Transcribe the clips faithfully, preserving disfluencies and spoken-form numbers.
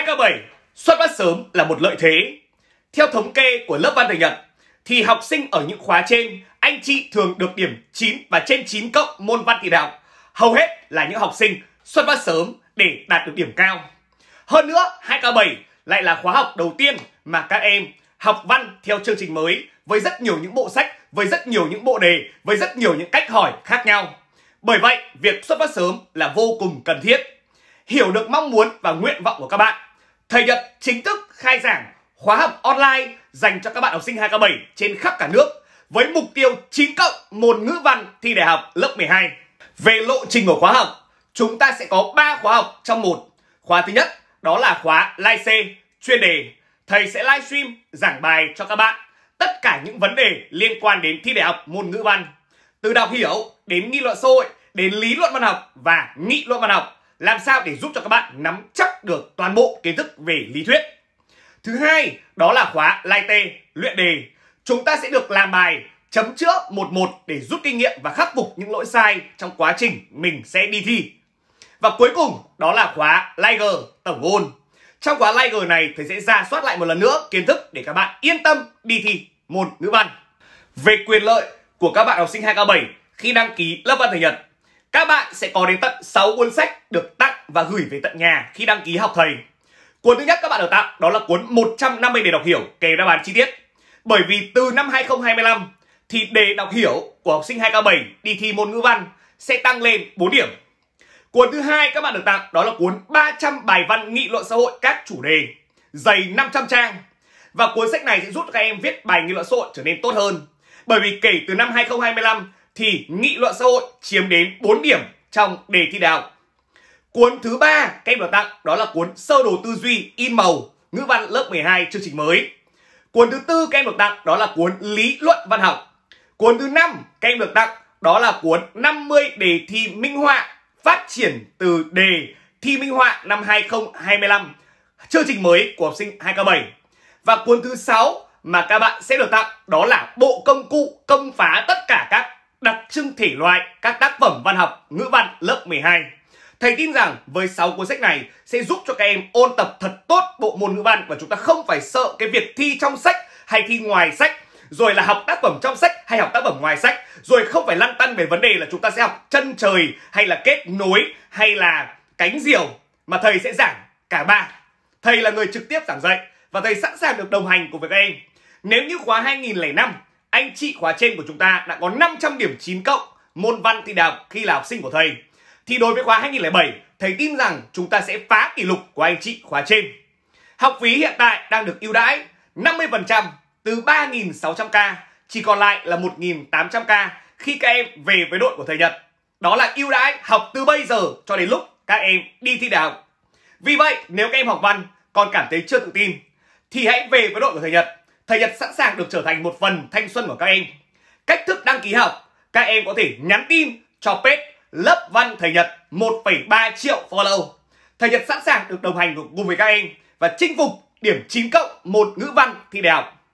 hai K bảy xuất phát sớm là một lợi thế. Theo thống kê của lớp Văn Thầy Nhật thì học sinh ở những khóa trên, anh chị thường được điểm chín và trên chín cộng môn văn thị đại học. Hầu hết là những học sinh xuất phát sớm để đạt được điểm cao. Hơn nữa, hai K bảy lại là khóa học đầu tiên mà các em học văn theo chương trình mới, với rất nhiều những bộ sách, với rất nhiều những bộ đề, với rất nhiều những cách hỏi khác nhau. Bởi vậy, việc xuất phát sớm là vô cùng cần thiết. Hiểu được mong muốn và nguyện vọng của các bạn, Thầy Nhật chính thức khai giảng khóa học online dành cho các bạn học sinh hai K bảy trên khắp cả nước với mục tiêu chín cộng môn ngữ văn thi đại học lớp mười hai. Về lộ trình của khóa học, chúng ta sẽ có ba khóa học trong một. Khóa thứ nhất đó là khóa Live C chuyên đề. Thầy sẽ livestream giảng bài cho các bạn tất cả những vấn đề liên quan đến thi đại học môn ngữ văn, từ đọc hiểu đến nghị luận xã hội, đến lý luận văn học và nghị luận văn học, làm sao để giúp cho các bạn nắm chắc được toàn bộ kiến thức về lý thuyết. Thứ hai đó là khóa Live T luyện đề. Chúng ta sẽ được làm bài chấm chữa một một để rút kinh nghiệm và khắc phục những lỗi sai trong quá trình mình sẽ đi thi. Và cuối cùng đó là khóa Live G tổng ôn. Trong khóa Live G này thầy sẽ rà soát lại một lần nữa kiến thức để các bạn yên tâm đi thi môn ngữ văn. Về quyền lợi của các bạn học sinh hai K bảy khi đăng ký lớp Văn Thầy Nhật, các bạn sẽ có đến tận sáu cuốn sách được tặng và gửi về tận nhà khi đăng ký học thầy. Cuốn thứ nhất các bạn được tặng đó là cuốn một trăm năm mươi đề đọc hiểu kèm đáp án chi tiết. Bởi vì từ năm hai không hai lăm thì đề đọc hiểu của học sinh hai K bảy đi thi môn ngữ văn sẽ tăng lên bốn điểm. Cuốn thứ hai các bạn được tặng đó là cuốn ba trăm bài văn nghị luận xã hội các chủ đề, dày năm trăm trang. Và cuốn sách này sẽ giúp các em viết bài nghị luận xã hội trở nên tốt hơn. Bởi vì kể từ năm hai không hai lăm thì nghị luận xã hội chiếm đến bốn điểm trong đề thi đại học. Cuốn thứ ba các em được tặng đó là cuốn Sơ đồ tư duy in màu ngữ văn lớp mười hai chương trình mới. Cuốn thứ tư các em được tặng đó là cuốn Lý luận văn học. Cuốn thứ năm các em được tặng đó là cuốn năm mươi đề thi minh họa phát triển từ đề thi minh họa năm hai không hai lăm chương trình mới của học sinh hai K bảy. Và cuốn thứ sáu mà các bạn sẽ được tặng đó là bộ công cụ công phá tất cả các đặc trưng thể loại các tác phẩm văn học ngữ văn lớp mười hai. Thầy tin rằng với sáu cuốn sách này sẽ giúp cho các em ôn tập thật tốt bộ môn ngữ văn và chúng ta không phải sợ cái việc thi trong sách hay thi ngoài sách, rồi là học tác phẩm trong sách hay học tác phẩm ngoài sách, rồi không phải lăn tăn về vấn đề là chúng ta sẽ học chân trời hay là kết nối hay là cánh diều, mà thầy sẽ giảng cả ba. Thầy là người trực tiếp giảng dạy và thầy sẵn sàng được đồng hành cùng với các em. Nếu như khóa hai nghìn lẻ năm, anh chị khóa trên của chúng ta đã có năm trăm điểm chín cộng môn văn thi đại học khi là học sinh của thầy, thì đối với khóa hai nghìn lẻ bảy, thầy tin rằng chúng ta sẽ phá kỷ lục của anh chị khóa trên. Học phí hiện tại đang được ưu đãi năm mươi phần trăm từ ba nghìn sáu trăm k chỉ còn lại là một nghìn tám trăm k khi các em về với đội của thầy Nhật. Đó là ưu đãi học từ bây giờ cho đến lúc các em đi thi đại học. Vì vậy, nếu các em học văn còn cảm thấy chưa tự tin thì hãy về với đội của thầy Nhật. Thầy Nhật sẵn sàng được trở thành một phần thanh xuân của các em. Cách thức đăng ký học, các em có thể nhắn tin cho page lớp văn thầy Nhật một phẩy ba triệu follow. Thầy Nhật sẵn sàng được đồng hành cùng với các em và chinh phục điểm chín cộng môn ngữ văn thi đại học.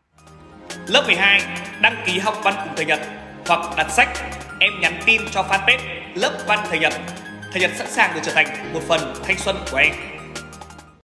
Lớp mười hai đăng ký học văn cùng thầy Nhật hoặc đặt sách, em nhắn tin cho fanpage lớp văn thầy Nhật. Thầy Nhật sẵn sàng được trở thành một phần thanh xuân của em.